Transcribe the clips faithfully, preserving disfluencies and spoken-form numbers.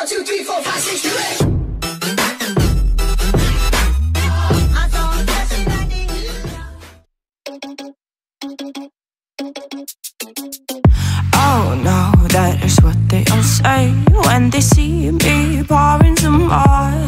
One, two, three, four, five, six, seven, eight. Oh no, that is what they all say when they see me pouring some more.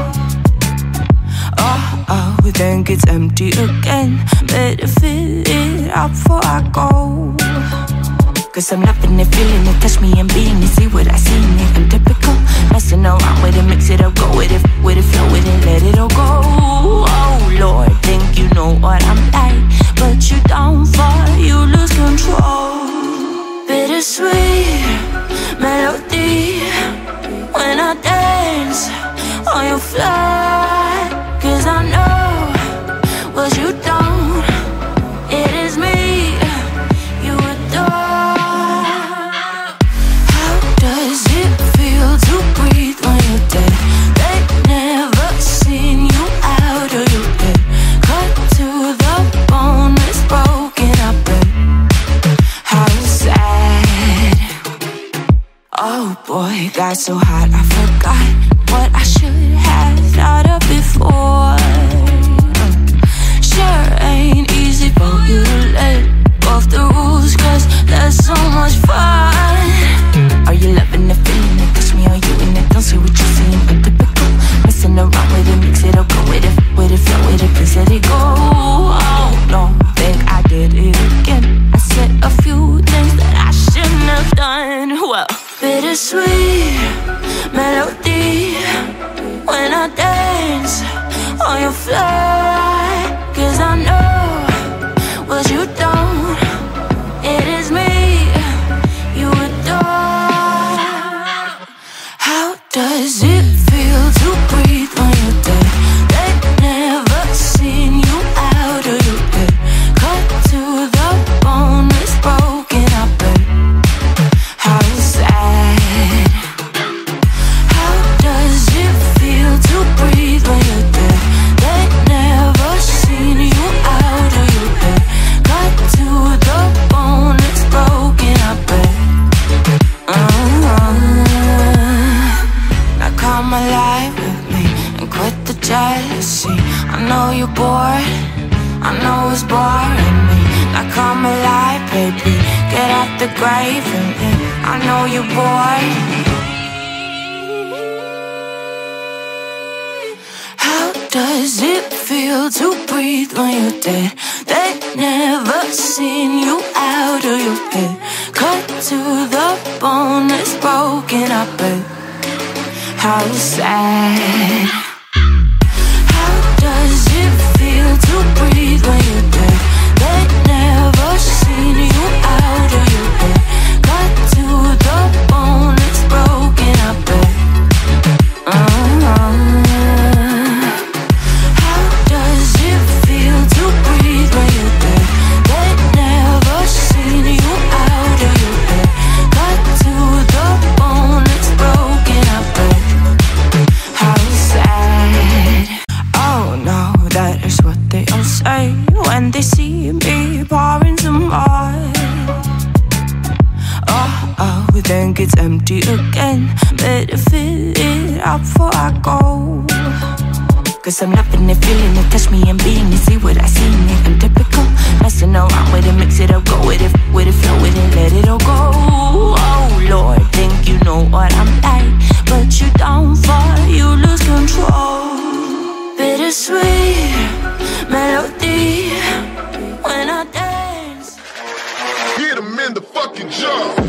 Oh, oh, then gets empty again. Better fill it up before I go. Cause I'm loving it, feeling it, touch me and being it. See what I see in it, I'm typical. Messing around with it, mix it up, go with it, with it, flow with it, let it all go. Oh Lord, think you know what I'm like, but you don't fall, you lose control. Bittersweet melody when I dance on your fly. Cause I know what you don't, it is me you adore. How does it feel to breathe when you're dead? They've never seen you out of your bed. Cut to the bone, it's broken, I bet. How sad. Oh boy, got so hot I forgot what I should have thought of before. Sure ain't easy for you to let go of the rules, cause there's so much fun. Are you loving the feeling it? Touch me, are you in it? Don't say what you're saying, but typical. Messing around with it, mix it up, go with it, with it, flow with it, please let it go. Oh, don't think I did it again. I said a few things that I shouldn't have done. Well, bittersweet melody when I dance on your fly. Cause I know what you don't, it is me you adore. How does it feel to breathe when you're dead? They've never seen you out of your bed. Cut to the bone, it's broken, I bet. How sad. How does it feel to breathe when you're dead? They've never seen you out of your bed. Cut to the bone, it's broken, I bet. uh-huh. Now come alive with me and quit the jealousy. I know you're bored, I know it's boring me. Now come alive, baby, get out the grave and live. I know you're bored. How does it feel to breathe when you're dead? They've never seen you out of your head. Cut to the bone, it's broken, I bet. How sad. How does it feel to breathe when you're dead? They've never seen you out of your head. Cut to the bone, it's broken, I bet. uh-huh. How does it feel to breathe when you're dead? They've never seen you out of your head. Cut to the bone, it's broken, I bet. How sad. Oh no, that is what they all say when they see me pouring some more. Oh, oh, then gets empty again. Better fill it up before I go. Cause I'm loving it, feeling it, touch me and being it. See what I see in it, I'm typical. Messing around with it, mix it up, go with it, with it, flow with it, let it all go. Oh Lord, think you know what I'm like, but you don't fall, you lose control. Bittersweet melody when I dance. Get him in the fucking jar.